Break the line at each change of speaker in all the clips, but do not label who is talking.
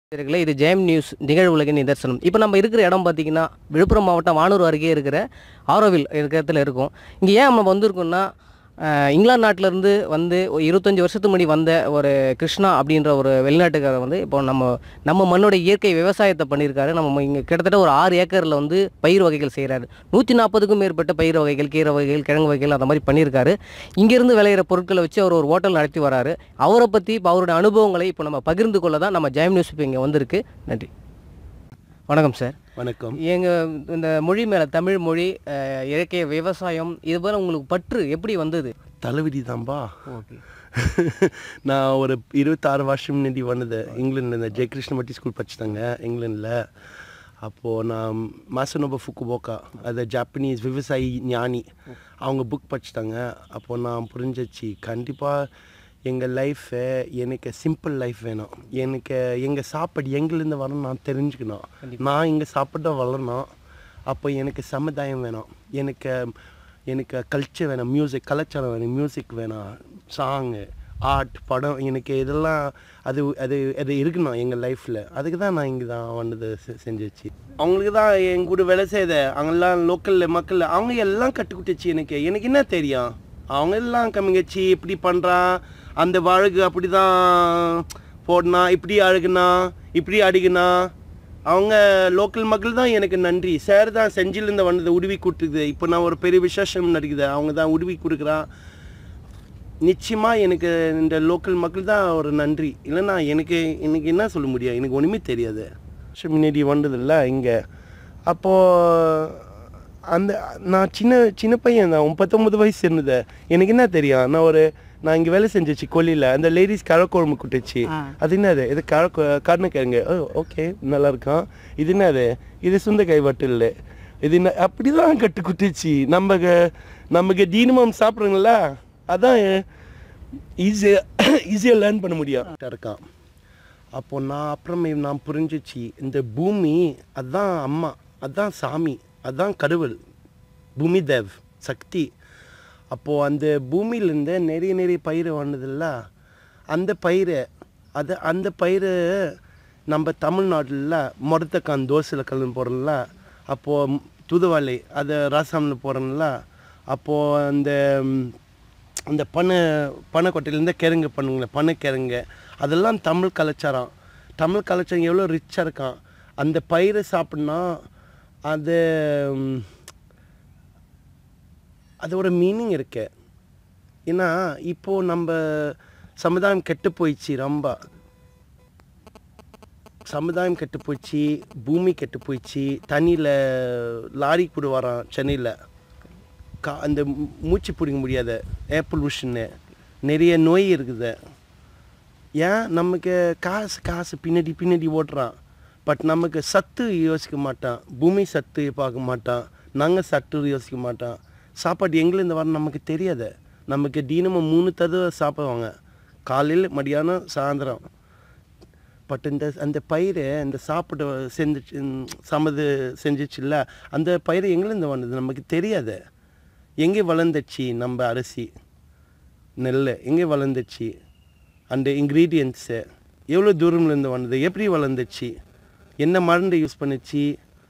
இருக்குல்ல, இது ஜெயம் நியூஸ் நிகழ்வுலகின் நிதர்சனம். இப்போ நம்ம இருக்கிற இடம் பார்த்தீங்கன்னா, விழுப்புரம் மாவட்டம் வானூர் அருகே இருக்கிற ஆரோவில் இருக்கிற இருக்கும். இங்கே ஏன் நம்ம வந்திருக்கோம்னா, இங்கிலாந்து நாட்டிலேருந்து வந்து 25 வருஷத்துக்கு முன்னாடி வந்த ஒரு கிருஷ்ணா அப்படின்ற ஒரு வெளிநாட்டுக்காரர் வந்து இப்போ நம்ம மண்ணோட இயற்கை விவசாயத்தை பண்ணியிருக்காரு. நம்ம இங்கே கிட்டத்தட்ட ஒரு 6 ஏக்கரில் வந்து பயிர் வகைகள் செய்கிறாரு. 140க்கும் மேற்பட்ட பயிர் வகைகள், கீரை வகைகள், கிழங்கு வகைகள் அந்த மாதிரி பண்ணியிருக்காரு. இங்கேருந்து விளையிற பொருட்களை வச்சு அவர் ஒரு ஹோட்டல் நடத்தி வராரு. அவரை பற்றி இப்போ அவருடைய அனுபவங்களை இப்போ நம்ம பகிர்ந்து கொள்ள தான் நம்ம ஜெயம் நியூஸ் இப்போ இங்கே வந்திருக்கு. நன்றி. வணக்கம் சார்.
வணக்கம்.
எங்கள் இந்த மொழி மேலே, தமிழ் மொழி, இயற்கை விவசாயம், இது போல் உங்களுக்கு பற்று எப்படி வந்தது?
தலைவிதி தான்பா.
ஓகே.
நான் ஒரு 26 வருஷம் முன்னாடி வந்தது. இங்கிலாண்டில் இந்த ஜெயகிருஷ்ணமூர்த்தி ஸ்கூல் படிச்சுட்டாங்க இங்கிலாண்டில். அப்போது நான் மாசனோபா ஃபுக்குபோக்கா, அது ஜாப்பனீஸ் விவசாயி ஞானி, அவங்க புக் படிச்சுட்டாங்க. அப்போது நான் புரிஞ்சிச்சு, கண்டிப்பாக எங்கள் லைஃபை எனக்கு சிம்பிள் லைஃப் வேணும். எனக்கு எங்கள் சாப்பாடு எங்கேருந்து வரணும் நான் தெரிஞ்சுக்கணும். நான் இங்கே சாப்பிட்டு வளரணும். அப்போ எனக்கு சமுதாயம் வேணும், எனக்கு கல்ச்சர் வேணும், மியூசிக் கலாச்சாரம் வேணும், மியூசிக் வேணும், சாங்கு, ஆர்ட், படம், எனக்கு இதெல்லாம் அது அது அது இருக்கணும் எங்கள் லைஃப்பில். அதுக்கு தான் நான் இங்கே தான் வந்தது செஞ்சிச்சு. அவங்களுக்கு தான் என் கூட வேலை செய்த அவங்கெல்லாம் லோக்கலில் மக்கள் அவங்க எல்லாம் கற்றுக்கிட்டுச்சு. எனக்கு என்ன தெரியும்? அவங்க எல்லாம் கம்மிங்கச்சு இப்படி பண்ணுறான், அந்த வாழ்க்கை அப்படி தான் போடனா, இப்படி அழுகுனா, இப்படி அடிக்கணா. அவங்க லோக்கல் மக்கள் தான் எனக்கு நன்றி. சார் தான் செஞ்சிலேருந்து வந்தது உதவி கொடுத்துக்குது. இப்போ நான் ஒரு பெரிய விசேஷம் நடக்குது, அவங்க தான் உதவி கொடுக்குறான். நிச்சயமாக எனக்கு இந்த லோக்கல் மக்கள் தான் ஒரு நன்றி. இல்லைன்னா எனக்கு என்ன சொல்ல முடியும்? எனக்கு ஒன்றுமே தெரியாது. முன்னாடி வந்ததில்ல இங்கே. அப்போது நான் சின்ன பையன் தான், 19 வயசு இருந்தது. எனக்கு என்ன தெரியும்? நான் இங்கே வேலை செஞ்சிச்சு கொல்லியில். அந்த லேடிஸ் கரக்குழம்பு குட்டுச்சு. அது என்னது? இது கருணக்கிழங்கு. ஓகே, நல்லா இருக்கும். இது என்னது? இது சுண்டைக்காய் வட்டல். இது என்ன? அப்படி தான் கட்டு குட்டுச்சு. நமக்கு தினமும் சாப்பிட்றீங்களா, அதான் ஈஸியாக லேர்ன் பண்ண முடியும் இருக்கான். அப்போது நான் புரிஞ்சிச்சு, இந்த பூமி அதுதான் அம்மா, அதுதான் சாமி, அதுதான் கடவுள், பூமி தேவ் சக்தி. அப்போது அந்த பூமியிலேருந்து நிறைய பயிர் வந்ததில்ல, அந்த பயிர் நம்ம தமிழ்நாட்டில் மொரத்தக்கான் தோசையில் கலந்து போடுறோம்ல, அப்போது தூதுவாளி அதை ராசாமில் போடுறோம்ல, அப்போது அந்த பனைக்கொட்டையிலேருந்து கிழங்கு பண்ணுங்களேன், பனைக்கிழங்கு, அதெல்லாம் தமிழ் கலாச்சாரம் எவ்வளோ ரிச்சாக இருக்கான். அந்த பயிரை சாப்பிட்னா அதோட மீனிங் இருக்கு. ஏன்னா இப்போது நம்ம சமுதாயம் கெட்டு போயிடுச்சு, ரொம்ப சமுதாயம் கெட்டு போயிடுச்சு, பூமி கெட்டு போயிடுச்சு. தண்ணியில் லாரி கூட வரான் சென்னையில், அந்த மூச்சு பிடிக்க முடியாத ஏர் பொல்யூஷன்னு, நிறைய நோய் இருக்குது. ஏன்? நமக்கு காசு பின்னாடி ஓட்டுறான். பட் நமக்கு சத்து யோசிக்க மாட்டான், பூமி சத்து பார்க்க மாட்டான், நாங்கள் சத்து யோசிக்க மாட்டான். சாப்பாடு எங்கேருந்து வர நமக்கு தெரியாது. நமக்கு தினமும் 3 தடவை சாப்பிடுவாங்க, காலையில், மதியானம், சாயந்தரம். பட் அந்த பயிரை இந்த சாப்பிட செஞ்சிச்சுல்ல, அந்த பயிர் எங்கேருந்து வந்தது நமக்கு தெரியாது. எங்கே வளர்ந்துச்சு நம்ம அரிசி நெல், எங்கே வளர்ந்துச்சு, அந்த இன்க்ரீடியன்ட்ஸு எவ்வளோ தூரம்லேருந்து வந்தது, எப்படி வளர்ந்துச்சு, என்ன மருந்து யூஸ் பண்ணிச்சு,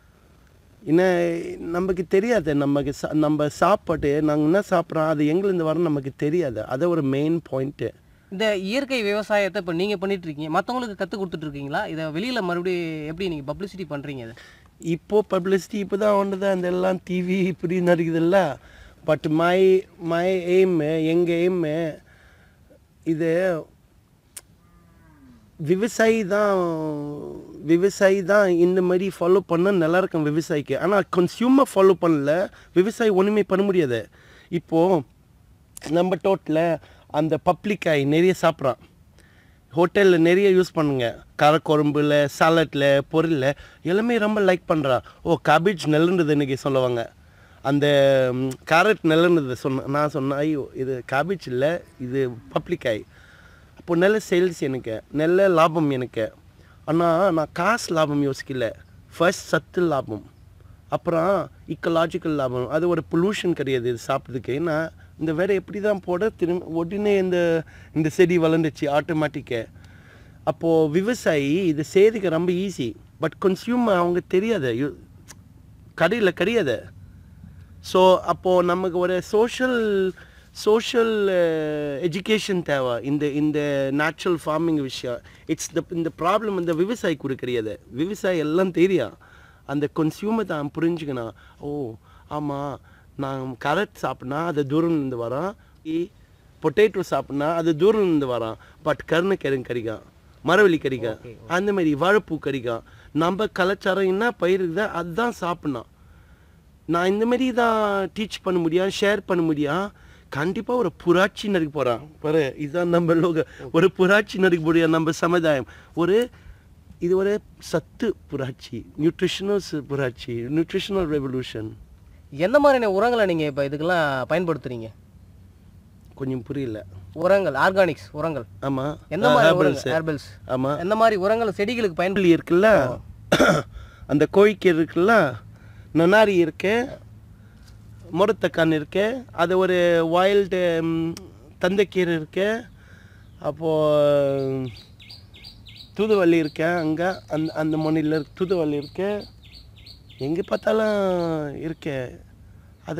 நமக்கு தெரியாது. நம்ம சாப்பாடு நாங்கள் என்ன சாப்பிட்றோம், அது எங்கேருந்து வரோம் நமக்கு தெரியாது. அது ஒரு மெயின் பாயிண்ட்டு.
இந்த இயற்கை விவசாயத்தை இப்போ நீங்கள் பண்ணிகிட்ருக்கீங்க, மற்றவங்களுக்கு கற்றுக் கொடுத்துட்ருக்கீங்களா? இதை வெளியில் மறுபடியும் எப்படி நீங்கள் பப்ளிசிட்டி பண்ணுறீங்க? அது
இப்போது பப்ளிசிட்டி இப்போ தான் வந்தது, அந்த எல்லாம் டிவி இப்படி நடக்குதுல்ல. பட் மை எய்மு, எங்கள் எய்மு இது விவசாயி தான் இந்த மாதிரி ஃபாலோ பண்ணால் நல்லாயிருக்கும் விவசாயிக்கு. ஆனால் கன்சியூமர் ஃபாலோ பண்ணல, விவசாயி ஒன்றுமே பண்ண முடியாது. இப்போது நம்ம தோட்டில் அந்த பப்ளிக்காய் நிறைய சாப்பிட்றான், ஹோட்டலில் நிறைய யூஸ் பண்ணுங்க, காரக்குழம்புல, சாலட்டில், பொருளில் எல்லாமே ரொம்ப லைக் பண்ணுறான். கேபேஜ் நல்லது இன்றைக்கி சொல்லுவாங்க, அந்த கேரட் நல்லது நான் சொன்னேன், ஐயோ இது கேபேஜ் இல்லை, இது பப்ளிக்காய். அப்போது நல்ல சேல்ஸ் எனக்கு, நல்ல லாபம் எனக்கு. ஆனால் நான் காசு லாபம் யோசிக்கல, ஃபர்ஸ்ட் சத்து லாபம், அப்புறம் இக்கலாஜிக்கல் லாபம். அது ஒரு பொல்யூஷன் கிடையாது இது சாப்பிட்றதுக்கு. ஏன்னா இந்த வேலை எப்படி தான் போட உடனே இந்த செடி வளர்ந்துச்சு ஆட்டோமேட்டிக்காக. அப்போது விவசாயி இது செய்யறதுக்கு ரொம்ப ஈஸி. பட் கன்சியூமர் அவங்க தெரியாது, கடையில் கிடையாது. ஸோ அப்போது நமக்கு ஒரு சோஷியல் எஜுகேஷன் தேவை இந்த நேச்சுரல் ஃபார்மிங் விஷயம். இந்த ப்ராப்ளம் இந்த விவசாயி கூட கிடையாது. விவசாயி எல்லாம் தெரியும், அந்த கன்சியூமர் தான் புரிஞ்சுக்கணும். ஓ ஆமாம், நான் கேரட் சாப்பிட்னா அது தூரம்லேருந்து வரோம், பொட்டேட்டோ சாப்பிட்னா அது தூரம்லேருந்து வரோம். பட் கருணைக்கிழங்கு கிடைக்கும், மரவள்ளி கிடைக்கும், அந்த மாதிரி வாழைப்பூ கிடைக்கும். நம்ம கலாச்சாரம் என்ன பயிர் இருக்குதோ அதுதான் சாப்பிட்ணும். நான் இந்த மாதிரி தான் டீச் பண்ண முடியும், ஷேர் பண்ண முடியும். கண்டிப்பாக ஒரு புராட்சி நடக்க போகிறான் பாரு. இதுதான் நம்ம ஒரு புராட்சி நடக்க முடியும் நம்ம சமுதாயம். இது ஒரு சத்து புராட்சி, நியூட்ரிஷனல் புராட்சி, நியூட்ரிஷனல் ரெவல்யூஷன்.
எந்த மாதிரியான உரங்களை நீங்கள் இப்போ இதுக்கெல்லாம் பயன்படுத்துறீங்க?
கொஞ்சம் புரியல.
உரங்கள், ஆர்கானிக்ஸ் உரங்கள்.
ஆமாம்.
எந்த மாதிரி ஹெர்பல்ஸ்?
ஆமாம்.
எந்த மாதிரி உரங்கள் செடிகளுக்கு பயன்படுத்தி
இருக்குல்ல, அந்த கோழிக்கீரை இருக்குல்ல, நொனாரி இருக்கு, முரத்தக்கான் இருக்கு, அது ஒரு வைல்டு தந்தைக்கீரை இருக்கு, அப்போது தூதுவள்ளி இருக்கு, அங்கே அந்த மண்ணில் தூதுவள்ளி இருக்கு, எங்கே பார்த்தாலும் இருக்கு. அது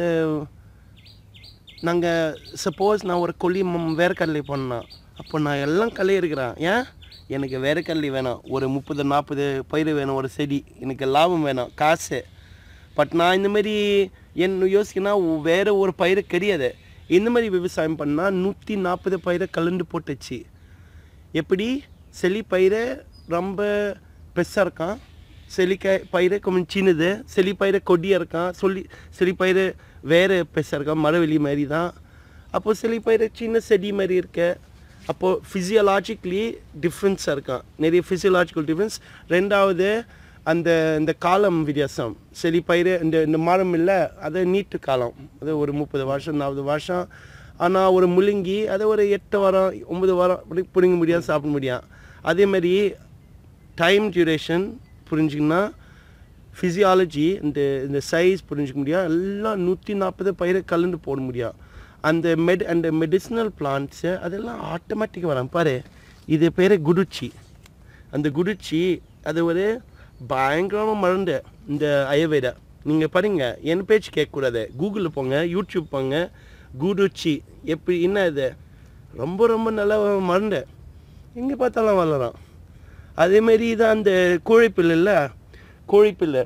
நாங்கள் சப்போஸ் நான் ஒரு கொல்லி வேர்க்கடலை பண்ணேன், அப்போ நான் எல்லாம் கல்லை இருக்கிறேன். ஏன் எனக்கு வேர்க்கடலை வேணும், ஒரு 30-40 பயிர் வேணும், ஒரு செடி, எனக்கு லாபம் வேணும், காசு. பட் நான் இந்தமாரி என்ன யோசிக்கணும், வேறு ஒரு பயிர் கிடையாது. இந்த மாதிரி விவசாயம் பண்ணால் 140 பயிரை கலந்து போட்டுச்சு. எப்படி செலி பயிரை ரொம்ப பெருசாக இருக்கான், செலிக்காய் பயிரை கொஞ்சம் சின்னது, செலி பயிரை கொடியாக இருக்கான், செலி பயிரை வேறு பெருசாக இருக்கான், மரவெளி மாதிரி தான். அப்போது செலி பயிரை சின்ன செடி மாதிரி இருக்க. அப்போது ஃபிசியலாஜிக்கலி டிஃப்ரென்ஸாக இருக்கான், நிறைய ஃபிசியலாஜிக்கல் டிஃப்ரென்ஸ். ரெண்டாவது இந்த காலம் வித்தியாசம். செலி பயிர் இந்த மரம் இல்லை, அது நீட்டு காலம், அது ஒரு 30 வருஷம் 40 வருஷம். ஆனால் ஒரு முள்ளங்கி அதை ஒரு 8 வாரம் 9 வாரம் அப்படி பிடிங்க முடியாது, சாப்பிட முடியும். அதேமாதிரி டைம் டியூரேஷன் புரிஞ்சிங்கன்னா, ஃபிசியாலஜி இந்த சைஸ் புரிஞ்சிக்க முடியும். எல்லாம் 140 பயிரை கலந்து போட முடியும். அந்த மெடிசினல் பிளான்ட்ஸு அதெல்லாம் ஆட்டோமேட்டிக்காக வரும் பாரு. இது பேர் குடுச்சி. அந்த குடுச்சி அது ஒரு பயங்கரமாக மருந்து. இந்த ஆயுர்வேதா நீங்கள் பாருங்க, என் பேச்சு கேட்கக்கூடாது, கூகுளில் போங்க, யூடியூப் போங்க, குடுச்சி எப்படி என்ன இது ரொம்ப ரொம்ப நல்ல மருந்து, எங்கே பார்த்தாலும் வளரும். அதேமாரி தான் அந்த கோழிப்பில் இல்லை, கோழிப்பில்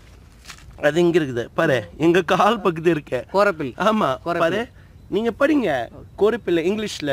அது இங்கே இருக்குது பாரு, எங்கள் கால் பக்கத்து இருக்க
கோரப்பில்.
ஆமாம் பாரு, நீங்கள் படிங்க கோரப்பில் இங்கிலீஷில்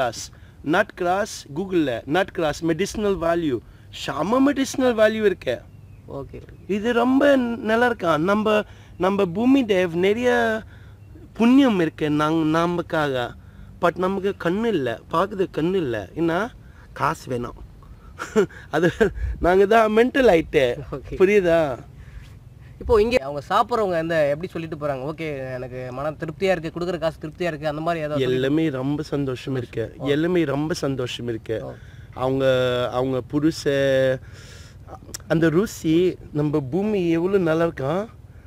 நட் கிராஸ் கூகுளில் நட் கிராஸ் மெடிசினல் வேல்யூ, செம மெடிசினல் வேல்யூ இருக்கு.
ஓகே,
இது ரொம்ப நல்லா இருக்கான். நம்ம பூமி தேவ் நிறைய புண்ணியம் இருக்கு நமக்காக. பட் நமக்கு கண்ணு இல்லை, பார்க்குறது கண்ணு இல்லை, என்ன காசு வேணும். அது நாங்கள் தான் மென்டல் ஆயிட்டு, புரியுதா?
இப்போது இங்கே அவங்க சாப்பிட்றவங்க எப்படி சொல்லிட்டு போகிறாங்க, ஓகே எனக்கு மனம் திருப்தியாக இருக்குது, கொடுக்குற காசு திருப்தியாக இருக்குது, அந்த மாதிரி ஏதாவது?
எல்லாமே ரொம்ப சந்தோஷம் இருக்கு, எல்லாமே ரொம்ப சந்தோஷம் இருக்கு. அவங்க புருஷ அந்த ருசி, நம்ம பூமி எவ்வளோ நல்லா இருக்கான்,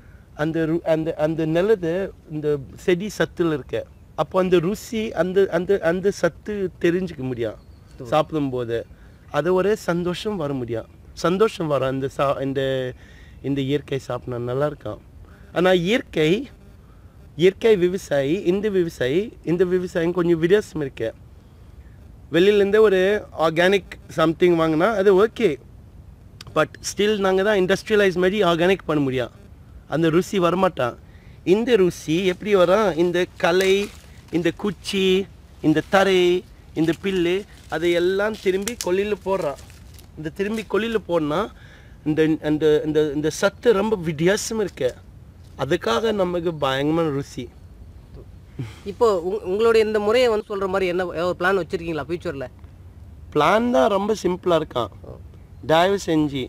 அந்த நிலது இந்த செடி சத்தில் இருக்கு. அப்போ அந்த ருசி அந்த சத்து தெரிஞ்சுக்க முடியும் சாப்பிடும்போது. அது ஒரு சந்தோஷம் வர முடியும், சந்தோஷம் வரும். இந்த இயற்கை சாப்பிட்னா நல்லா இருக்கான். ஆனால் இயற்கை விவசாயி இந்த விவசாயம் கொஞ்சம் வித்தியாசம் இருக்கு. வெளியிலேருந்து ஒரு ஆர்கானிக் சம்திங் வாங்கினா அது ஓகே, பட் ஸ்டில் நாங்கள் தான் இண்டஸ்ட்ரியலைஸ் மாதிரி ஆர்கானிக் பண்ண முடியும், அந்த ருசி வரமாட்டான். இந்த ருசி எப்படி வரும், இந்த கலை, இந்த குச்சி, இந்த தரை, இந்த பில்லு, அதையெல்லாம் திரும்பி கொல்லியில் போடுறான். திரும்பி கொல்லியில் போடனா இந்த சத்து ரொம்ப வித்தியாசம் இருக்கு. அதுக்காக நமக்கு பயங்கரமான ருசி.
இப்போ உங்களுடைய இந்த முறையை சொல்கிற மாதிரி என்ன ஒரு பிளான் வச்சுருக்கீங்களா ஃபியூச்சரில்?
பிளான் தான் ரொம்ப சிம்பிளாக இருக்கான். தயவு செஞ்சு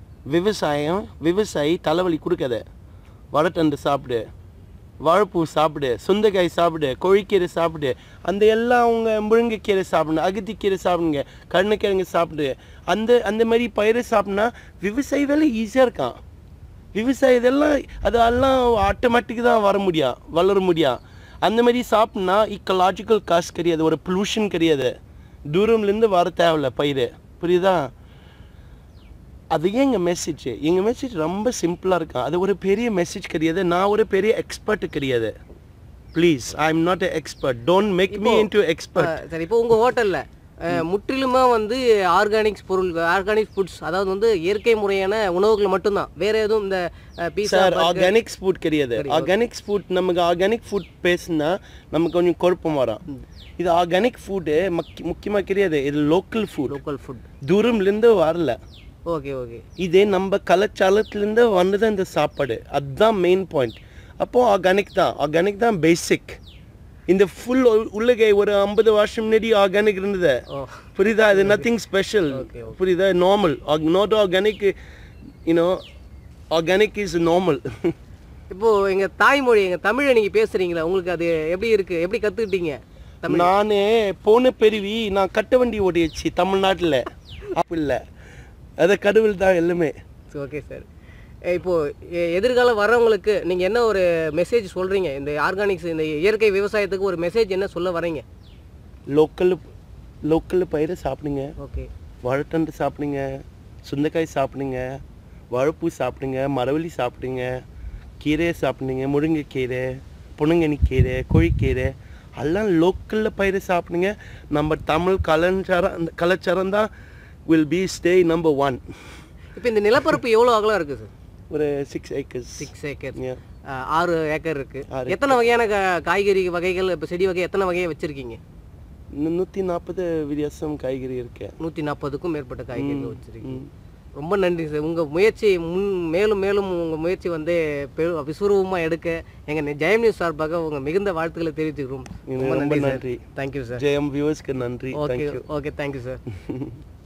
விவசாயி தலைவலி கொடுக்காத, வடத்தண்டு சாப்பிடு, வாழைப்பூ சாப்பிடு, சுண்டைக்காய் சாப்பிடு, கோழிக்கீரை சாப்பிடு, அந்த எல்லாம் அவங்க முருங்கைக்கீரை சாப்பிடுங்க, அகத்திக்கீரை சாப்பிடுங்க, கருணைக்கிழங்கு சாப்பிடு. அந்த மாதிரி பயிரை சாப்பிட்னா விவசாயி வேலை ஈஸியாக இருக்கான். விவசாயி அதெல்லாம் ஆட்டோமேட்டிக்கு தான் வளர முடியும். அந்த மாதிரி சாப்பிட்னா இக்கலாஜிக்கல் காசு கிடையாது, ஒரு பொல்யூஷன் கிடையாது, தூரம்லேருந்து வர தேவையில்ல பயிர். புரியுதா? அது எங்கள் மெசேஜ் ரொம்ப சிம்பிளாக இருக்கும். அது ஒரு பெரிய மெசேஜ் கிடையாது. நான் ஒரு பெரிய எக்ஸ்பர்ட் கிடையாது. Please, I am not a expert. Don't make me into expert.
சரி, இப்போ உங்கள் ஹோட்டலில் முற்றிலுமா வந்து ஆர்கானிக்ஸ் பொருள், ஆர்கானிக் ஃபுட்ஸ், அதாவது வந்து இயற்கை முறையான உணவுகள் மட்டும்தான், வேற எதுவும் இந்த பீஸா?
சார், ஆர்கானிக்ஸ் ஃபுட் கிடையாது. ஆர்கானிக்ஸ் ஃபுட், நமக்கு ஆர்கானிக் ஃபுட் பேசுனா நமக்கு கொஞ்சம் குழப்பம் வரும். இது ஆர்கானிக் ஃபுட்டு முக்கியமாக கிடையாது. இது லோக்கல் ஃபுட், தூரம்லேருந்து வரல.
Okay okay.
இதே நம்ம கலாச்சாரத்துலேருந்து வந்தது இந்த சாப்பாடு. அதுதான் மெயின் பாயிண்ட். அப்போது ஆர்கானிக் தான் பேசிக். இந்த ஃபுல் உலகை ஒரு 50 வருஷம் முன்னாடி ஆர்கானிக் இருந்தது. புரியுதா? இது நத்திங் ஸ்பெஷல். புரியுதா? Normal, not organic. You know, organic is normal.
இப்போது எங்கள் தாய்மொழி, எங்கள் தமிழை நீங்கள் பேசுகிறீங்களா? உங்களுக்கு அது எப்படி இருக்குது? எப்படி கற்றுக்கிட்டீங்க?
நானே போன பெருவி நான் கட்ட வண்டி ஓடிச்சு தமிழ்நாட்டில். அப்படி இல்லை, அது கடவுள் தான் எல்லாமே.
Okay sir. இப்போது எதிர்காலம் வர்றவங்களுக்கு நீங்கள் என்ன ஒரு மெசேஜ் சொல்கிறீங்க? இந்த ஆர்கானிக்ஸ், இந்த இயற்கை விவசாயத்துக்கு ஒரு மெசேஜ் என்ன சொல்ல வரீங்க?
லோக்கல் பயிரை சாப்பிடுங்க.
ஓகே.
வாழைத்தண்டு சாப்பிடுங்க, சுண்டைக்காய் சாப்பிடுங்க, வாழைப்பூ சாப்பிடுங்க, மரவள்ளி சாப்பிடுங்க, கீரையை சாப்பிடுங்க, முருங்கைக்கீரை, புனங்கனி கீரை, கோழிக்கீரை, எல்லாம் லோக்கலில் பயிரை சாப்பிடுங்க. நம்ம தமிழ் கலாச்சாரம் தான் வில் பி ஸ்டே நம்பர் 1.
இப்போ இந்த நிலப்பரப்பு எவ்வளோ அகலம் இருக்குது சார்?
ஒரு 6 acres.
6 ஏக்கர், 6 ஏக்கர் இருக்குது. எத்தனை வகையான காய்கறி வகைகள், இப்போ செடி வகை எத்தனை வகையை வச்சுருக்கீங்க?
140 வித்தியாசம் காய்கறி இருக்கு.
140க்கும் மேற்பட்ட காய்கறிகள் வச்சுருக்கீங்க. ரொம்ப நன்றி சார். உங்கள் முயற்சி மேலும் மேலும் உங்கள் முயற்சி வந்து விசுவரூபமாக எடுக்க எங்கள் ஜெயம் நியூஸ் சார்பாக உங்கள் மிகுந்த வாழ்த்துக்களை தெரிவித்துக்கிறோம்.
ரொம்ப நன்றி.
Thank you sir.
ஜெயம் வியூவர்ஸ்க்கு நன்றி.
Okay okay, thank you sir.